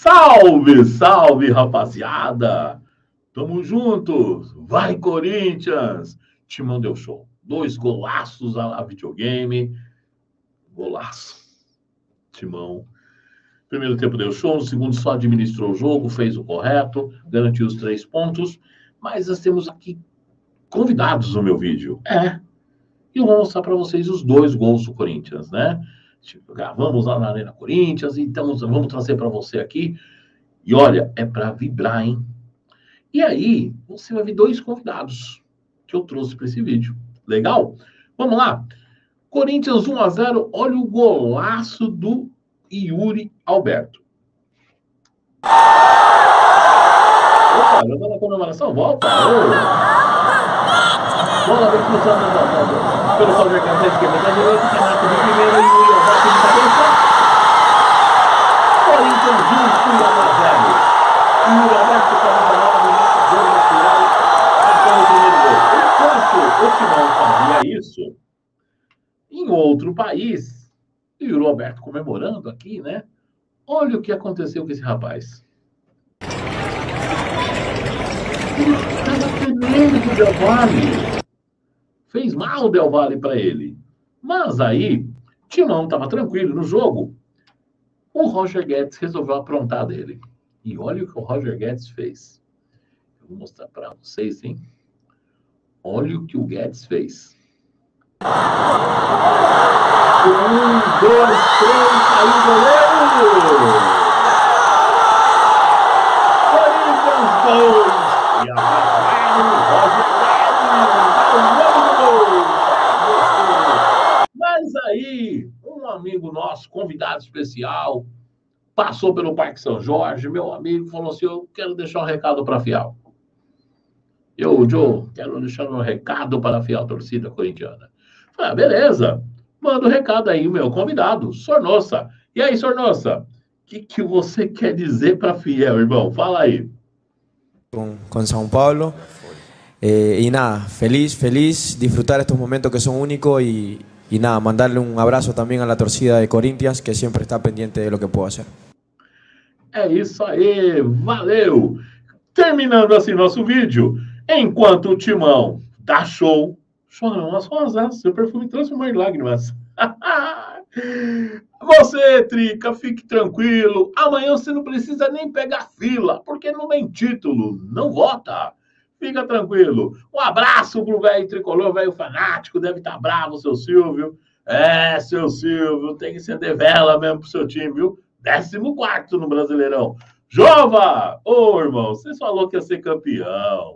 Salve, salve, rapaziada! Tamo juntos! Vai, Corinthians! Timão deu show. 2 golaços a lá videogame. Golaço. Timão. Primeiro tempo deu show, no segundo só administrou o jogo, fez o correto, garantiu os 3 pontos. Mas nós temos aqui convidados no meu vídeo. E eu vou mostrar para vocês os 2 gols do Corinthians, né? Gravamos lá na Arena Corinthians, então vamos trazer para você aqui. E olha, é para vibrar, hein? E aí, você vai ver 2 convidados que eu trouxe para esse vídeo. Legal? Vamos lá. Corinthians 1-0. Olha o golaço do Yuri Alberto. Opa, jogando a comemoração, volta. Bola vem cruzando pelo Roger Guedes, esquerda da direita, Renato de primeira, Yuri Alberto de cabeça. Corinthians 1-0. Yuri Alberto para o gol natural, marcando o primeiro gol. Enquanto o Timão fazia isso, em outro país, o Yuri Alberto comemorando aqui, né? Olha o que aconteceu com esse rapaz. Ele estava tremendo com o Del Valle. Fez mal o Del Valle para ele. Mas aí, Timão estava tranquilo no jogo. O Roger Guedes resolveu aprontar dele. E olha o que o Roger Guedes fez. Eu vou mostrar para vocês, hein? Olha o que o Guedes fez. 1, 2, 3, saiu o goleiro! Corinthians 2! E agora o Roger Guedes! Mas aí, um amigo nosso, convidado especial, passou pelo Parque São Jorge, meu amigo, falou assim, eu quero deixar um recado para a Fiel. Joe, quero deixar um recado para a Fiel torcida corintiana. Falei, beleza, manda o recado aí, o meu convidado, Sornosa. E aí, Sornosa, o que você quer dizer para a Fiel, irmão? Fala aí. Con São Paulo. Y nada, feliz, disfrutar estos momentos que son únicos y nada, mandarle un abrazo también a la torcida de Corinthians, que siempre está pendiente de lo que puedo hacer. É isso aí, valeu! Terminando assim nosso vídeo, enquanto o Timão dá show, chorando as rosas, seu perfume transformou em lágrimas. Você, Trica, fique tranquilo, amanhã você não precisa nem pegar fila, porque não vem título, não vota. Fica tranquilo. Um abraço pro velho tricolor, velho fanático, deve estar bravo, seu Silvio. Seu Silvio, tem que acender vela mesmo pro seu time, viu? 14º no Brasileirão. Jova! Ô, irmão, você falou que ia ser campeão.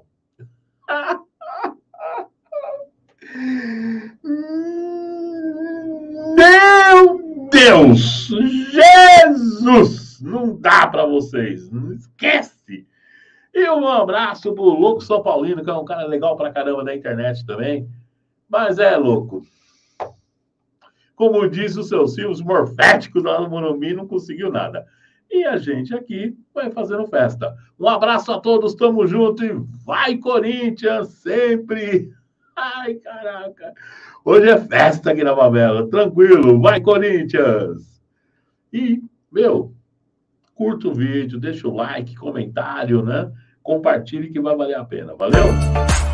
Meu Deus! Jesus! Não dá pra vocês. Não esquece. E um abraço pro louco São Paulino, que é um cara legal pra caramba da internet também. Mas louco. Como diz o seu Silvio, os morféticos lá no Morumbi não conseguiu nada. E a gente aqui vai fazendo festa. Um abraço a todos, tamo junto e vai Corinthians sempre! Ai, caraca! Hoje é festa aqui na favela, tranquilo, vai Corinthians! E, curta o vídeo, deixa o like, comentário, né? Compartilhe que vai valer a pena, valeu?